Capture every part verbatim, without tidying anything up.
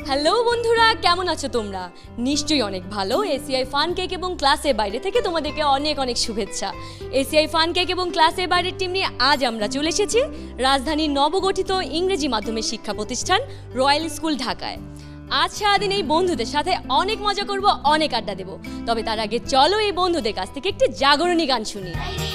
Hello বন্ধুরা, কেমন আছো তোমরা? নিশ্চয়ই অনেক ভালো। এসিআই ফান কেক এবং ক্লাসের বাইরে থেকে তোমাদেরকে অনেক অনেক শুভেচ্ছা। এসিআই ফান কেক এবং ক্লাসের বাইরের টিম নিয়ে আজ আমরা চলে এসেছি রাজধানীর নবগঠিত ইংরেজি মাধ্যমের শিক্ষা প্রতিষ্ঠান রয়্যাল স্কুল ঢাকায়। আজ সারাদিন এই বন্ধুদের সাথে অনেক মজা করব, অনেক আড্ডা দেব। তবে তার আগে চলো এই বন্ধুদের কাছ থেকে একটি জাগরণী গান শুনি।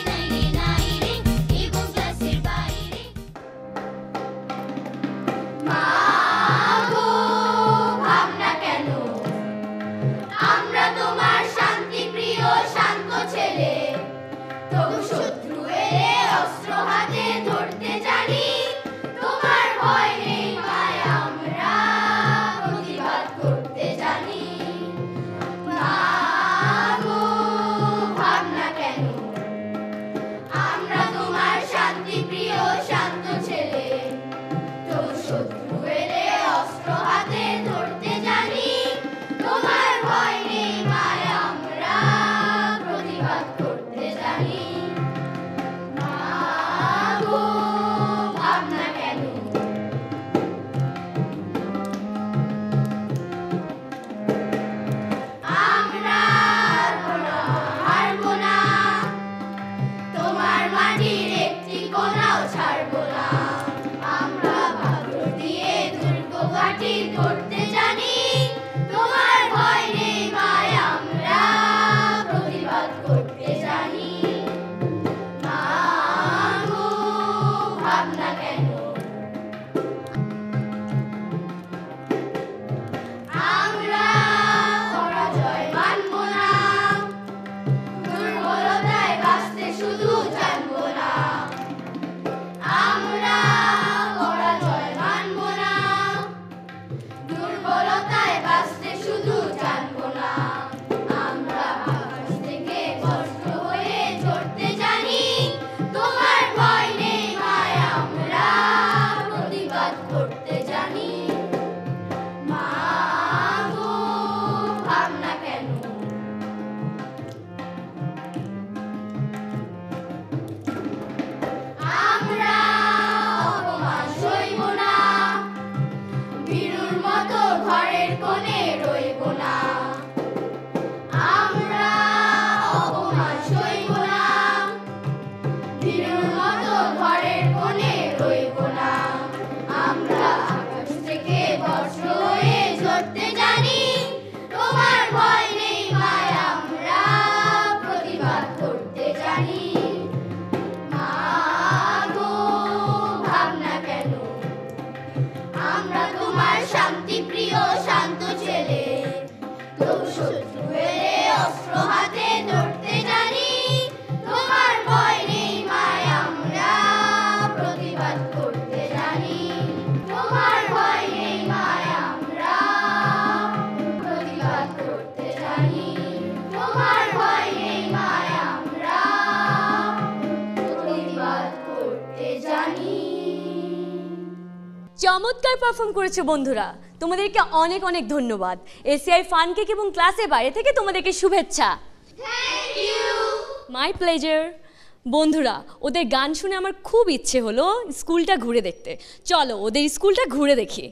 চমৎকার পারফর্ম করেছো বন্ধুরা, তোমাদেরকে অনেক অনেক ধন্যবাদ। এসিআই ফান কেক এবং ক্লাসের বাইরে থেকে তোমাদেরকে শুভেচ্ছা। Thank you. My pleasure. বন্ধুরা, ওদের গান শুনে আমার খুব ইচ্ছে হলো স্কুলটা ঘুরে দেখতে। চলো ওদের স্কুলটা ঘুরে দেখি।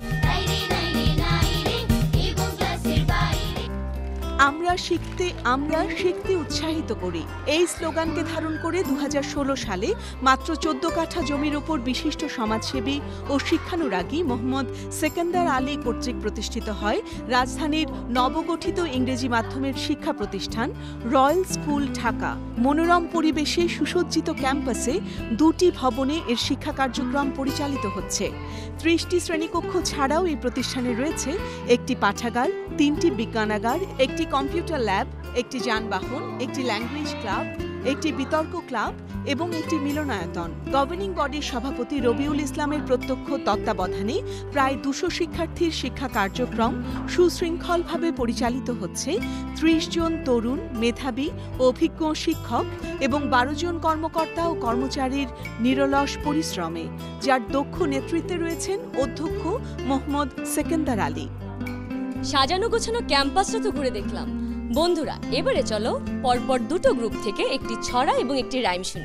আমরা শিখতে আমরা শিখতে উৎসাহিত করি, এই স্লোগানকে ধারণ করে দু হাজার ষোলো সালে মাত্র চোদ্দ কাঠা জমির ওপর বিশিষ্ট সমাজসেবী ও শিক্ষানুরাগী মোহাম্মদ সেকেন্দার আলী কর্তৃক প্রতিষ্ঠিত হয় রাজধানীর নবগঠিত ইংরেজি মাধ্যমের শিক্ষা প্রতিষ্ঠান রয়্যাল স্কুল ঢাকা। মনোরম পরিবেশে সুসজ্জিত ক্যাম্পাসে দুটি ভবনে এর শিক্ষা কার্যক্রম পরিচালিত হচ্ছে। ত্রিশটি শ্রেণীকক্ষ ছাড়াও এই প্রতিষ্ঠানে রয়েছে একটি পাঠাগার, তিনটি বিজ্ঞানাগার, একটি কম্পিউটার ল্যাব, একটি যানবাহন, একটি ল্যাঙ্গুয়েজ ক্লাব, একটি বিতর্ক ক্লাব এবং একটি মিলনায়তন। গভর্নিং বডির সভাপতি রবিউল ইসলামের প্রত্যক্ষ তত্ত্বাবধানে প্রায় দুশো শিক্ষার্থীর শিক্ষা কার্যক্রম সুশৃঙ্খলভাবে পরিচালিত হচ্ছে ত্রিশ জন তরুণ, মেধাবী, অভিজ্ঞ শিক্ষক এবং বারো জন কর্মকর্তা ও কর্মচারীর নিরলস পরিশ্রমে, যার দক্ষ নেতৃত্বে রয়েছেন অধ্যক্ষ মোহাম্মদ সেকেন্দার আলী। সাজানো গোছানো ক্যাম্পাসটা তো ঘুরে দেখলাম। বন্ধুরা, এবারে চলো পরপর দুটো গ্রুপ থেকে একটি ছড়া এবং একটি রাইম শুনি।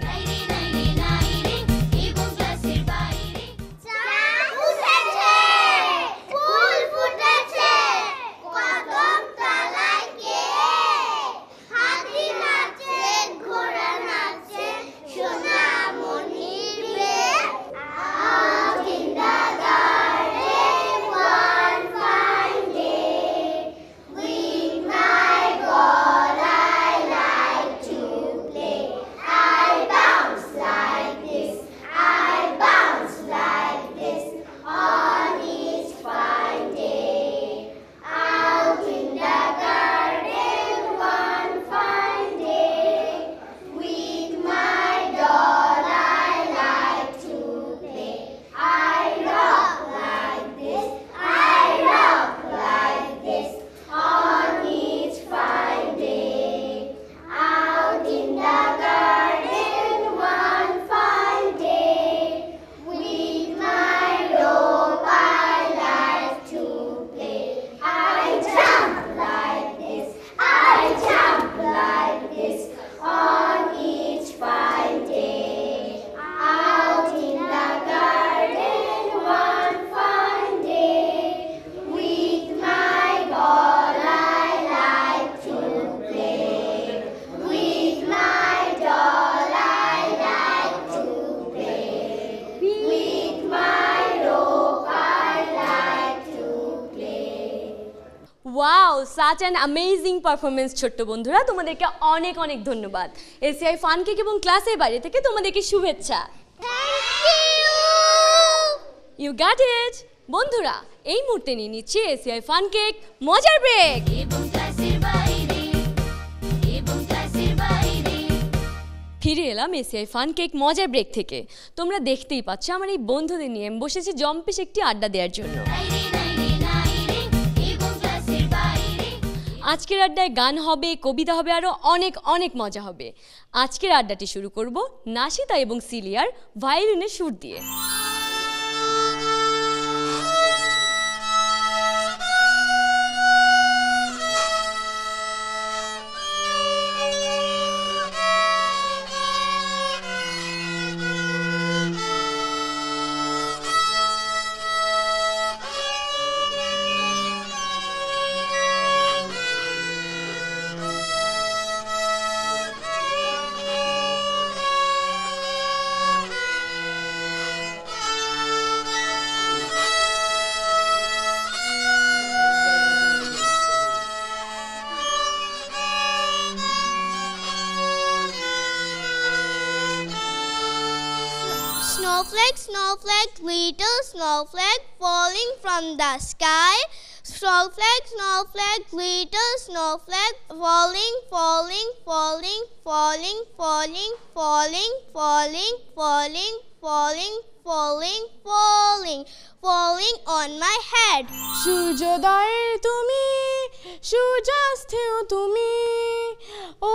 ফুল ফুটেছে wow, such an amazing performance ছোট্ট বন্ধুরা, তোমাদেরকে অনেক অনেক ধন্যবাদ। এসিআই ফান কেক এবং ক্লাসের বাইরে থেকে তোমাদেরকে শুভেচ্ছা। You got it. বন্ধুরা, এই মুহূর্তে নিয়ে নিচ্ছি এসিআই ফান কেক মজার ব্রেক। ফিরে এলাম এসিআই ফান কেক মজার ব্রেক থেকে। তোমরা দেখতেই পাচ্ছ আমার এই বন্ধুদের নিয়ে আমি বসেছি জম্পেশ একটি আড্ডা দেওয়ার জন্য। আজকের আড্ডায় গান হবে, কবিতা হবে, আরও অনেক অনেক মজা হবে। আজকের আড্ডাটি শুরু করব নাশিতা এবং সিলিয়ার ভায়োলিনের সুর দিয়ে। Snowflake, snowflake, little snowflake falling from the sky. Snowflake, snowflake, little snowflake falling, falling, falling, falling, falling, falling, falling, falling, falling, falling, falling, falling on my head. সূর্যোদয়ের তুমি, সূর্যাস্তেও তুমি, ও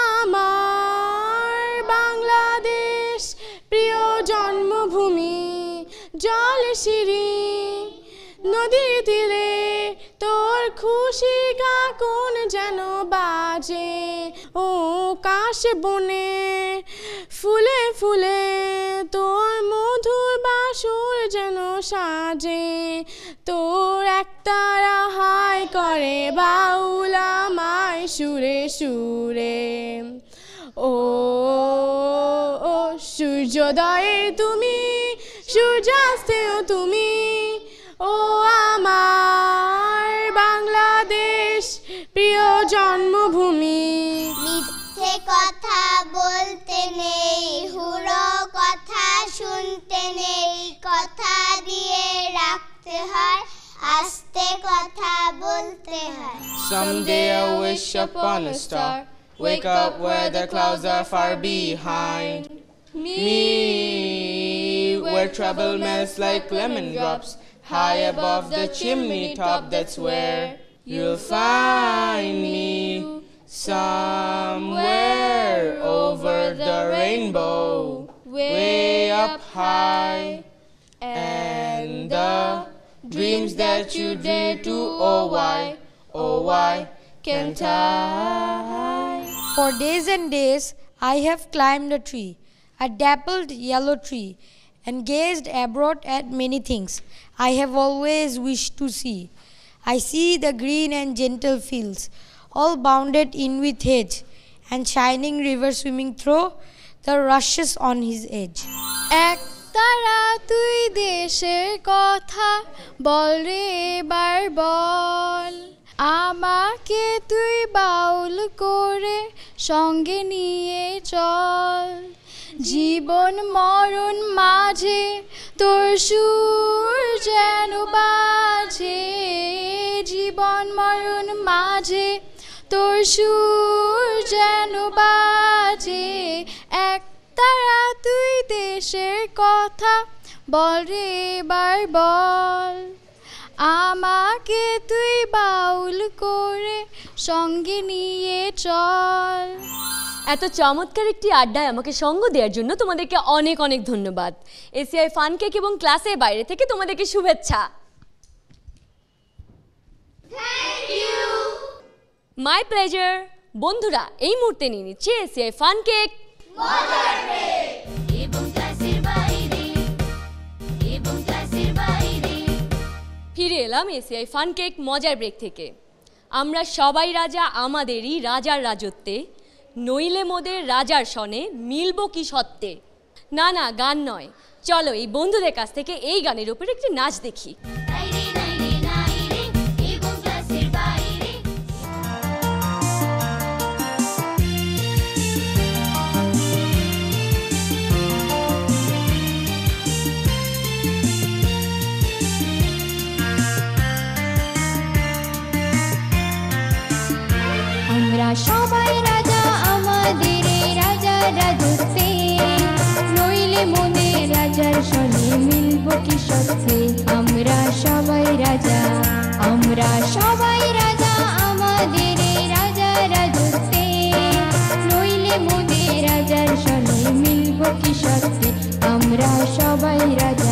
আমার বাংলাদেশ প্রিয় জন্মভূমি। জল সিঁড়ি নদীর তীরে তোর খুশি কাকুন যেন বাজে। ও কাশ বনে ফুলে ফুলে তোর মধুর বাসুর যেন সাজে। তোর একতারা হাই করে বাউল আমায় সুরে সুরে। ও ও সূর্যোদয়ে তুমি, সূর্যাস্তেও তুমি, ও আমার বাংলাদেশ প্রিয় জন্মভূমি। মিথ্যে কথা বলতে নেই, হুড়ো কথা শুনতে নেই, কথা দিয়ে রাখতে হয়, আস্তে কথা বলতে হয়। Someday I wish upon a star, wake up where the clouds are far behind me, where trouble melts like lemon drops high above the chimney top. That's where you'll find me, somewhere over the rainbow, way up high. And the dreams that you dare to, oh why, oh why can't I? For days and days I have climbed a tree, a dappled yellow tree, and gazed abroad at many things I have always wished to see. I see the green and gentle fields, all bounded in with hedge, and shining river swimming through the rushes on his edge. এক তারা তুই দেশের কথা বল রে এবার বল, আমাকে তুই বাউল করে সঙ্গে নিয়ে চল। জীবন মরণ মাঝে তোর সুর যেন বাজে, জীবন মরণ মাঝে তোর সুর যেন বাজে। এক তারা তুই দেশের কথা বল রে এবার বল, আমাকে তুই বাউল করে সঙ্গে নিয়ে চল। এত চমৎকার একটি আড্ডায় আমাকে সঙ্গ দেওয়ার জন্য তোমাদেরকে অনেক অনেক ধন্যবাদ। এসিআই ফান কেক এবং ক্লাসের বাইরে থেকে তোমাদেরকে শুভেচ্ছা। My pleasure. বন্ধুরা, এই মুহূর্তে নিয়ে নিচ্ছে এসিআই ফান কেক মজার ব্রেক। ফিরে এলাম এসিআই ফান কেক মজার ব্রেক থেকে। আমরা সবাই রাজা আমাদেরই রাজার রাজত্বে, নইলে মোদের রাজার সনে মিলব কি সত্ত্বে। না না, গান নয়, চলো এই বন্ধুদের কাছ থেকে এই গানের উপর একটি নাচ দেখি। রাজা আমরা সবাই রাজা আমাদের এই রাজা রাজত্বে নইলে মোদের রাজার সনে মিলব কি সত্যি আমরা সবাই রাজা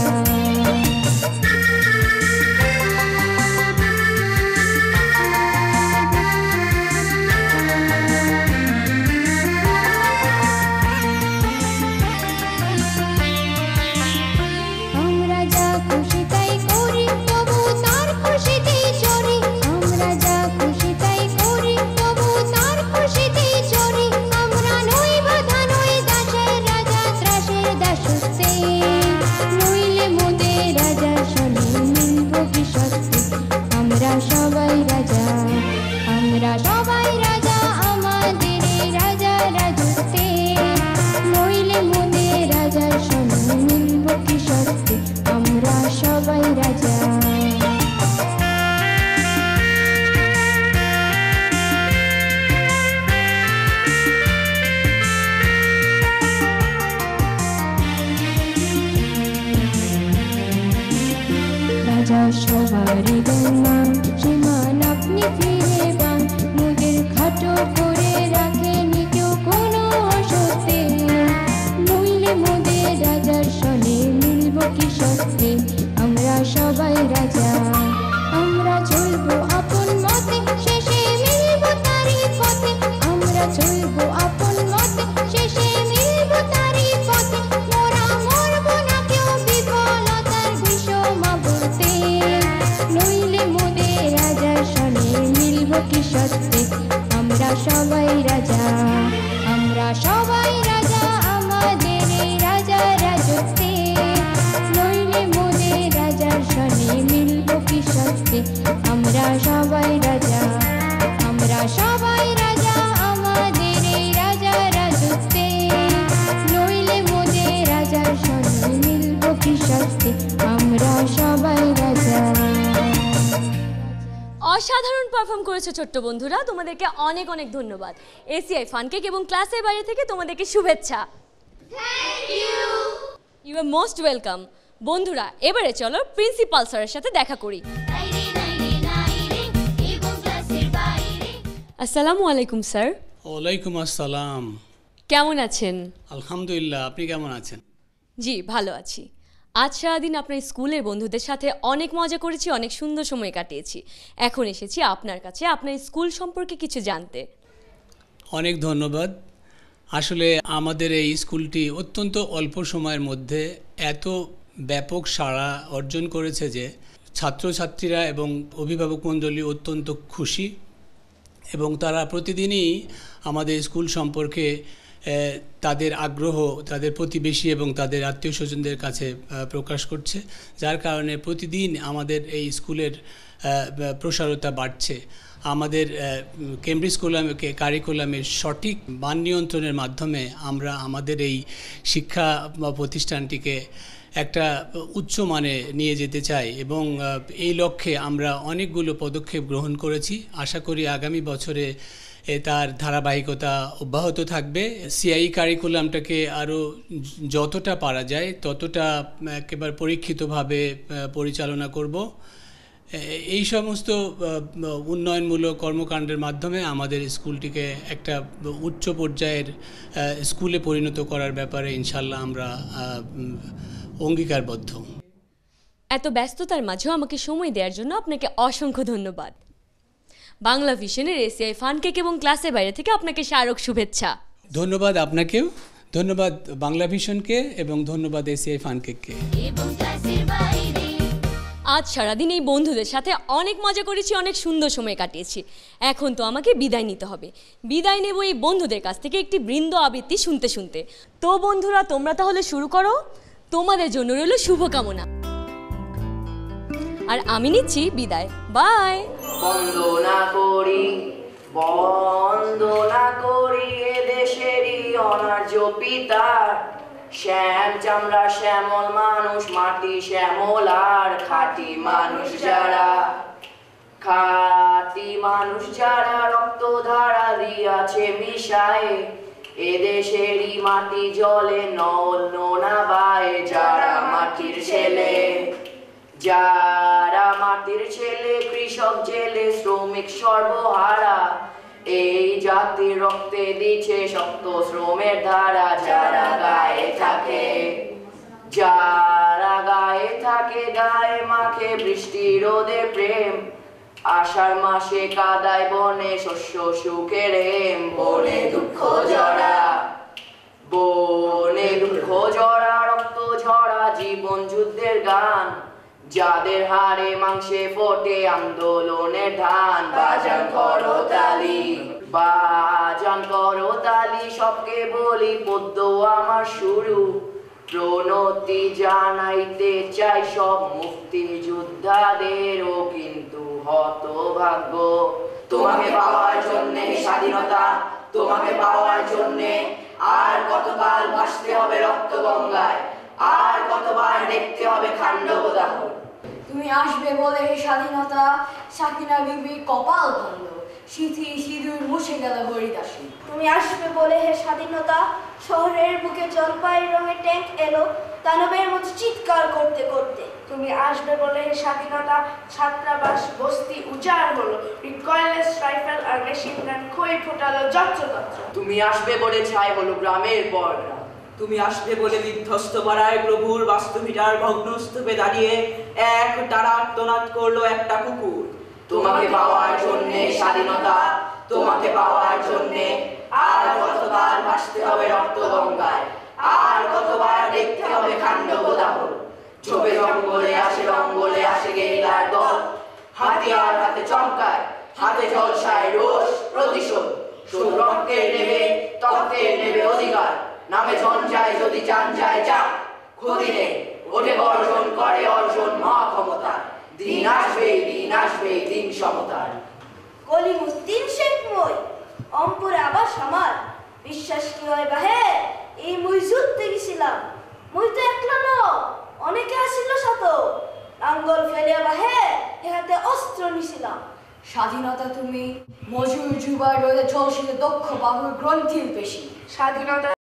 অসাধারণ পারফর্ম করেছো ছোট্ট বন্ধুরা, তোমাদেরকে অনেক অনেক ধন্যবাদ। এসিআই ফান কেক এবং ক্লাসের বাইরে থেকে তোমাদেরকে শুভেচ্ছা। Thank you. You are most welcome. বন্ধুরা এবারে চলো প্রিন্সিপাল স্যারের সাথে দেখা করি। আসসালামু আলাইকুম স্যার। ওয়ালাইকুম আসসালাম। কেমন আছেন? আলহামদুলিল্লাহ, আপনি কেমন আছেন? জি ভালো আছি। আজ সারাদিন আপনার স্কুলের বন্ধুদের সাথে অনেক মজা করেছি, অনেক সুন্দর সময় কাটিয়েছি। এখন এসেছি আপনার কাছে আপনার স্কুল সম্পর্কে কিছু জানতে। অনেক ধন্যবাদ। আসলে আমাদের এই স্কুলটি অত্যন্ত অল্প সময়ের মধ্যে এত ব্যাপক সাড়া অর্জন করেছে যে ছাত্রছাত্রীরা এবং অভিভাবক মণ্ডলী অত্যন্ত খুশি এবং তারা প্রতিদিনই আমাদের স্কুল সম্পর্কে তাদের আগ্রহ তাদের প্রতিবেশী এবং তাদের আত্মীয় স্বজনদের কাছে প্রকাশ করছে, যার কারণে প্রতিদিন আমাদের এই স্কুলের প্রসারতা বাড়ছে। আমাদের কেমব্রিজ কারিকুলামকে কারিকুলামের সঠিক মান নিয়ন্ত্রণের মাধ্যমে আমরা আমাদের এই শিক্ষা প্রতিষ্ঠানটিকে একটা উচ্চ মানে নিয়ে যেতে চাই এবং এই লক্ষ্যে আমরা অনেকগুলো পদক্ষেপ গ্রহণ করেছি। আশা করি আগামী বছরে তার ধারাবাহিকতা অব্যাহত থাকবে। সিআই কারিকুলামটাকে আরও যতটা পারা যায় ততটা একেবারে পরীক্ষিতভাবে পরিচালনা করব। এই সমস্ত উন্নয়নমূলক কর্মকাণ্ডের মাধ্যমে আমাদের স্কুলটিকে একটা উচ্চ পর্যায়ের স্কুলে পরিণত করার ব্যাপারে ইনশাল্লাহ আমরা অঙ্গীকারবদ্ধ। এত ব্যস্ততার মাঝেও আমাকে সময় দেওয়ার জন্য আপনাকে অসংখ্য ধন্যবাদ। বাংলা ভিশনের এসিআই ফান কেক এবং ক্লাসের বাইরে থেকে আপনাকে স্মারক শুভেচ্ছা। ধন্যবাদ আপনাকেও, ধন্যবাদ বাংলা ভিশনকে এবং ধন্যবাদ এসিআই ফান কেককে। আজ সারাদিন এই বন্ধুদের সাথে অনেক মজা করেছি, অনেক সুন্দর সময় কাটিয়েছি। এখন তো আমাকে বিদায় নিতে হবে। বিদায় নেব এই বন্ধুদের কাছ থেকে একটি বৃন্দ আবৃত্তি শুনতে শুনতে। তো বন্ধুরা তোমরা তাহলে শুরু করো, তোমাদের জন্য রইল শুভকামনা। আর আমি নিচ্ছি বিদায়, বাই। বন্দনা করি বন্দনা করি এ দেশেরই অনার্য পিতার, শ্যাম চামড়া শ্যামল মানুষ মাটি শ্যামল আর খাঁটি মানুষ যারা, খাঁটি মানুষ যারা রক্ত ধারা দিয়াছে মিশায়ে, এ দেশেরই মাটি জলে নল নোনা বায়ে, যারা মাটির ছেলে যারা মাটির ছেলে, কৃষক জেলে, শ্রমিক সর্বহারা, এই জাতির রক্তে দিচ্ছে শক্ত শ্রমের ধারা। যারা গায়ে থাকে, যারা গায়ে থাকে, গায়ে মাখে বৃষ্টি রোদে প্রেম, আষাঢ় মাসে কাদায় বনে শস্য সুখের হেম। বনে দুঃখ জড়া, বনে দুঃখ জড়া, রক্ত ঝরা জীবন যুদ্ধের গান, যাদের হাড়ে মাংসে ফোটে আন্দোলনের ধান। বাজান করো তালি, বাজান করো তালি, সবকে বলি পদ্য আমার শুরু, প্রণতি জানাইতে চাই সব মুক্তিযোদ্ধাদেরও, কিন্তু হতভাগ্য তোমাকে পাওয়ার জন্যে স্বাধীনতা, তোমাকে পাওয়ার জন্যে আর কতকাল ভাসতে হবে রক্ত গঙ্গায়, আর কতবার দেখতে হবে খান্ডবদাহ। তুমি আসবে বলে স্বাধীনতা, সাকিনা বিবি কপাল ভাঙল, সিথি সিঁদুর মুছে গেল হরিদাসী। তুমি আসবে বলে হে স্বাধীনতা, শহরের বুকে জলপাই রঙের ট্যাঙ্ক এলো দানবের মতো চিৎকার করতে করতে। তুমি আসবে বলে হে স্বাধীনতা, ছাত্রাবাস বস্তি উজাড় হলো, রিকয়েললেস রাইফেল আর মেশিন গান খই ফোটালো যত্রতত্র। তুমি আসবে বলে ছাই হলো গ্রামের পর গ্রাম, তুমি আসবে বলে বিধ্বস্ত পাড়ায় প্রভুর বাস্তুভিটার ভগ্নস্তূপে দাঁড়িয়ে এক টানা আর্তনাদ করলো একটা কুকুর। তোমাকে পাওয়ার জন্যে স্বাধীনতা, তোমাকে পাওয়ার জন্যে আর কতবার ভাসতে হবে রক্ত গঙ্গায়, আর কতবার দেখতে হবে খান্ডবদাহ। চোখে জঙ্গলে আসে রঙ্গলে আসে গেরিলার দল, হাতিয়ার হাতে চমকায়, হাতে জলসায় রোষ প্রতিশোধ, শুধু রক্তের নেবে তক্তের নেবে অধিকার, নামে জন যায় যদি চান যায় যাক, ক্ষতি নেই ওঠে বর্জন করে অর্জন মহা ক্ষমতা। দিন আসবে দিন আসবে দিন সমতার। কলিমুদ্দিন শেখ মই অম্পুরে আবার আমার বিশ্বাস কি হয় বাহে, এই মুই যুদ্ধে গেছিলাম, মুই তো একলা ন অনেকে আসিল সাথ, লাঙ্গল ফেলিয়া বাহে এহাতে অস্ত্র নিছিলাম। স্বাধীনতা তুমি মজুর যুবার রোদে চলছিল দক্ষ বাহুর গ্রন্থির পেশি। স্বাধীনতা